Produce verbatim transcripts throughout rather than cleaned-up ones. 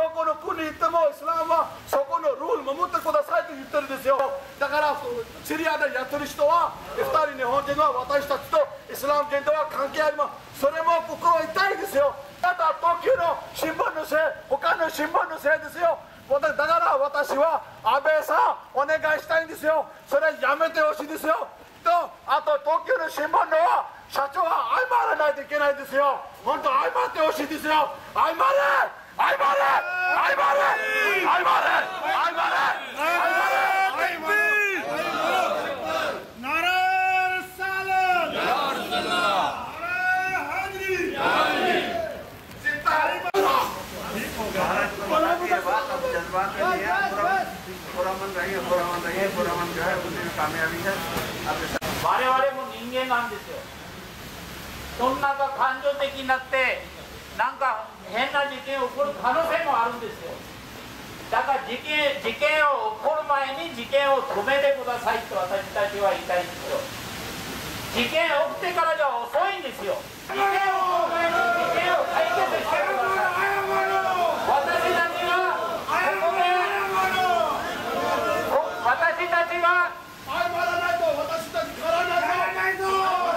この国行ってもイスラムはそこのルール守ってくださいと言ってるんですよ。だからシリアでやってる人はふたり日本人は私たちとイスラム人とは関係あります。それも心痛いですよ。ただ東急の新聞のせい、他の新聞のせいですよ。だから私は安倍さんお願いしたいんですよ。それやめてほしいですよ。とあと東急の新聞のは社長は謝らないといけないですよ。本当謝ってほしいですよ。謝れ謝れ謝れ謝れ謝れ我々も人間なんですよ。そんな感情的になってなんか変な事件起こる可能性もあるんですよ。だから事件、事件を起こる前に事件を止めてくださいと私たちは言いたいんですよ。事件起きてからじゃ遅いんですよ。事件を起こる前に事件を解決してください。私たちはここで私たちは謝らないと私たちからないと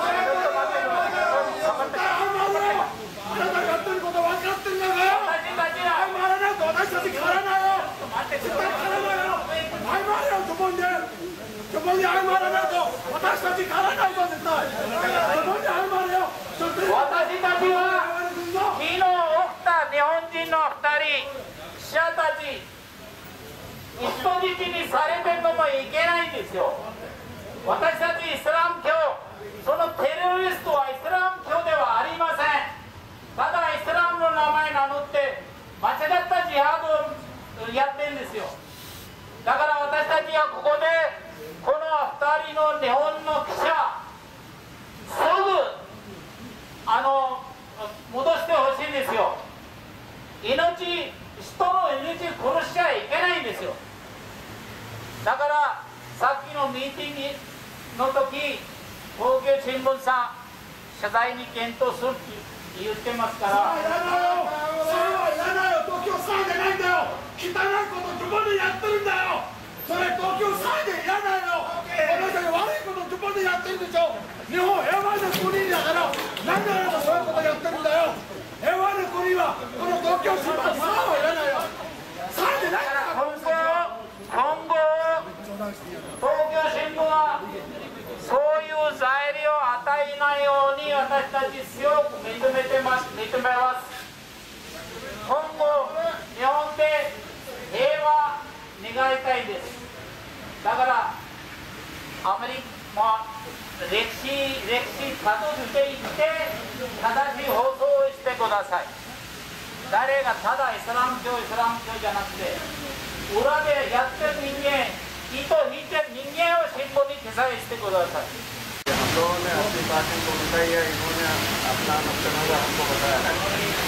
あなたがやってること分かってんだから私たちは謝らないと私たちからないよ。絶対からないよ。謝れよ、そこにそこに謝らないと私たちからないぞ。絶対そこに謝れよ。 私たちは昨日起きた日本人のふたり記者たち人質にされてもいけないんですよ。私たちイスラム教、そのテロリストはイスラム教ではありません。ただイスラムの名前名乗って間違ったジハードをやってるんですよ。だから私たちはここでこのふたりの日本の記者すぐあの戻してほしいんですよ。命、人の命殺しちゃいけないんですよ。だからさっきのミーティングの時東京新聞さん謝罪に検討するって言ってますから。 いらないよ、それはいらないよ。東京さんじゃないんだよ。汚いこと自分でやってるんだよ。それ東京さんでいらないよ。私たち悪いこと自分でやってるでしょ。日本平和な国だからなんであなたそういうことやってるんだよ。平和な国はこの東京新聞さんはいらないよ。さんじゃないから今後今後東京新聞はそういう材料を与えないように私たち強く認めてます認めます。今後日本で平和願いたいです。だからアメリカ、まあ、歴史歴史たどっていって正しい放送をしてください。誰がただイスラム教イスラム教じゃなくて裏でやってる人間意図引いてる人間を新聞に記載してください。 हम लोगों ने अपनी बातें को बताई है, इन्होंने अपना नुक्ता नज़र हमको बताया है.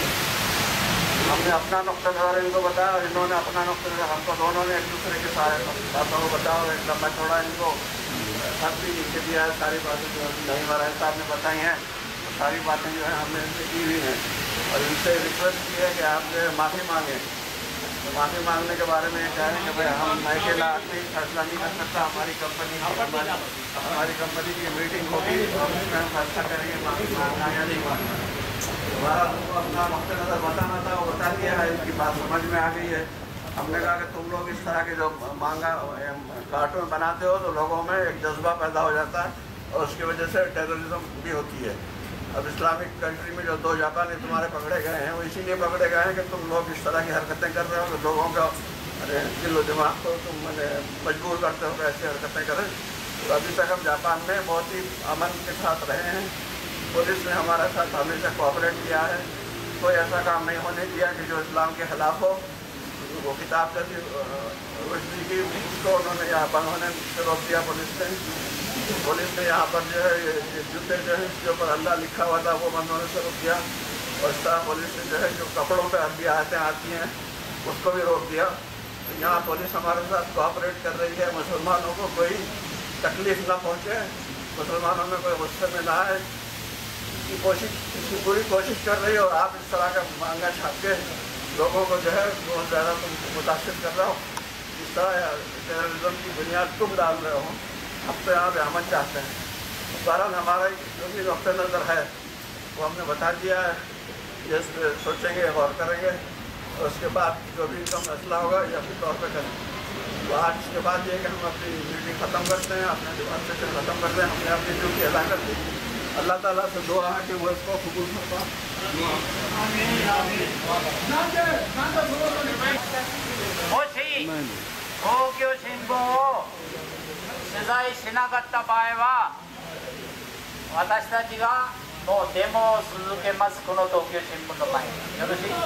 हमने अपना नुक्ता नज़र इनको बताया और इन्होंने अपना नुक्ता नज़र हमको, दोनों ने एक दूसरे के सारे बातों को बताया और एकदम मैं थोड़ा इनको सब भी नीचे दिया है. सारी बातें जो नहीं महाराज साहब ने बताई हैं सारी बातें जो है हमने इनसे की हुई हैं और इनसे रिक्वेस्ट की है कि आप जो है माफ़ी मांगें. तो माफ़ी मांगने के बारे में कह रहे हैं कि भाई हम अकेला आदमी फैसला नहीं कर सकता. हमारी कंपनी हमारी, हमारी कंपनी की मीटिंग होगी और उसमें हम फैसला करेंगे माफ़ी मांगना या नहीं मांगना. हमारा हमको अपना मकसद नज़र बताना था, वो बता दिया है. इनकी बात समझ में आ गई है. हमने कहा कि तुम लोग इस तरह के जो मांगा कार्टून बनाते हो तो लोगों में एक जज्बा पैदा हो जाता है और उसकी वजह से टेररिज्म भी होती है. अब इस्लामिक कंट्री में जो दो जापानी तुम्हारे पकड़े गए हैं वो इसीलिए पकड़े गए हैं कि तुम लोग इस तरह की हरकतें कर रहे हो तो लोगों का अरे दिलो दिमाग को तुम मैंने मजबूर करते हो कि ऐसी हरकतें करें. तो अभी तक हम जापान में बहुत ही अमन के साथ रहे हैं. पुलिस ने हमारे साथ हमेशा कोऑपरेट किया है. कोई ऐसा काम नहीं होने दिया कि जो इस्लाम के खिलाफ हो. वो किताब जैसी रोशनी की उसको उन्होंने यहाँ पर उन्होंने रोक दिया पुलिस ने. पुलिस ने यहाँ पर जो है ये जूते जो है इसके ऊपर अल्लाह लिखा हुआ था वो बंद होने से रोक दिया. और इस तरह पुलिस ने जो है जो कपड़ों पर अरबी आयतें आती हैं उसको भी रोक दिया. तो यहाँ पुलिस हमारे साथ कोऑपरेट कर रही है. मुसलमानों को कोई तकलीफ ना पहुँचे, मुसलमानों में कोई गुस्से में ना आए की कोशिश इसकी पूरी कोशिश कर रही है. और आप इस तरह का मांगा छाप के लोगों को जो है बहुत ज़्यादा तुम मुतासिर कर रहा हो, इस तरह टेररिज्म की बुनियाद तुम डाल रहे हो, अब तो यहाँ पे अमन चाहते हैं। बहरहाल हमारा जो भी नुक़्ता नज़र है वो हमने बता दिया है, ये सोचेंगे गौर करेंगे और उसके बाद जो भी इनका मसला होगा ये अपने तौर पर करेंगे। तो आज के बाद ये कि हम अपनी मीटिंग ख़त्म करते हैं, अपने जो सेशन ख़त्म करते हैं, हमने अपनी ड्यूटी अदा कर दी। अल्लाह ताला से दुआ है कि वो इसको कबूल करता। 公共新聞を取材しなかった場合は、私たちがもうデモを続けます、この東京新聞の前に。よろしい？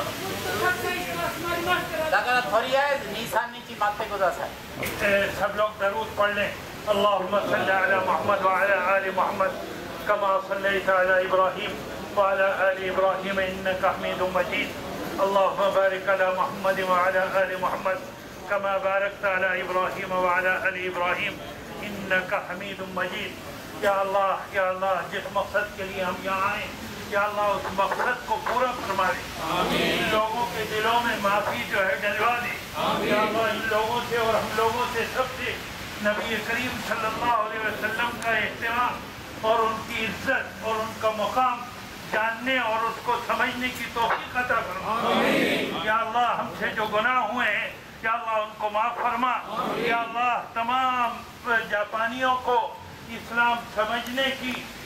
だからとりあえずに、さんにち待ってください。 सब लोग दरूद पढ़ लें। अल्लाहुम्मा सल्ली अला मुहम्मद व अला आलि मुहम्मद कमा सल्लैता अला इब्राहीम व अला आलि इब्राहीम इन्नका हमीदुम मजीद। अल्लाहुम्मा बारिक अला मुहम्मद व अला आलि मुहम्मद कमा बारकता अला इब्राहीम व अला आलि इब्राहीम इन्नका हमीदुम मजीद। या अल्लाह, या अल्लाह, जिस मकसद के लिए हम यहाँ आए, या अल्लाह उस मकसद को पूरा फरमा दे। इन लोगों के दिलों में माफ़ी जो है डलवा दे। या अल्लाह इन लोगों से और हम लोगों से सबसे नबी करीम सल्लल्लाहु अलैहि वसल्लम का एहतराम और उनकी इज्जत और उनका मुकाम जानने और उसको समझने की तौफीक अता फरमा। या अल्लाह हमसे जो गुनाह हुए हैं, या अल्लाह उनको माफ़ फरमा। या अल्लाह तमाम जापानियों को इस्लाम समझने की